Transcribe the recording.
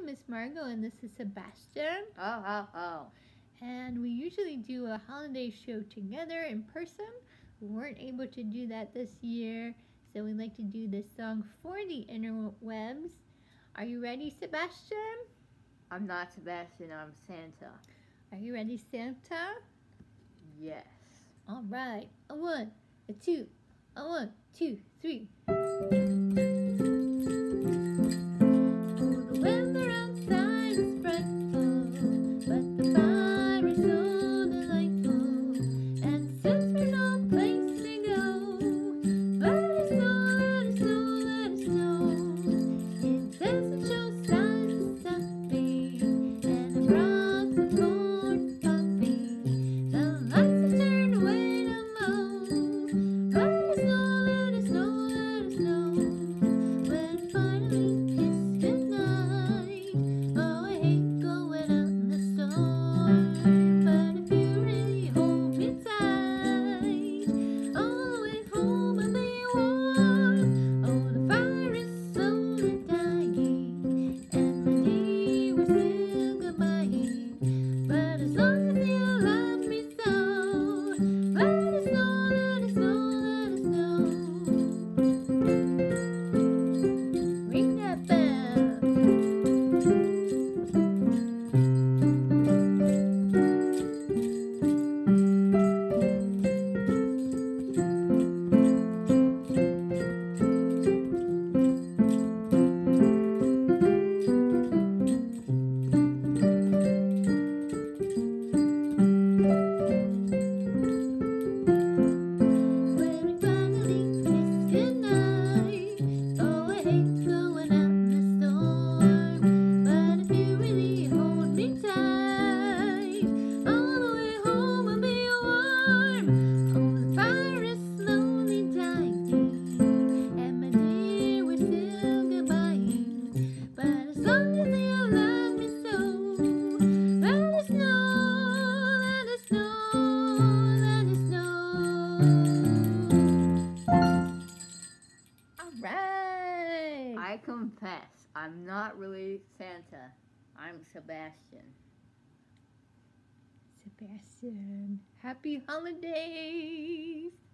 name is Margot and this is Sebastian. Oh. And we usually do a holiday show together in person. We weren't able to do that this year, so we like to do this song for the interwebs. Are you ready, Sebastian? I'm not Sebastian, I'm Santa. Are you ready, Santa? Yes. All right. A 1, a 2, a 1, 2, 3. I confess, I'm not really Santa. I'm Sebastian. Sebastian, happy holidays!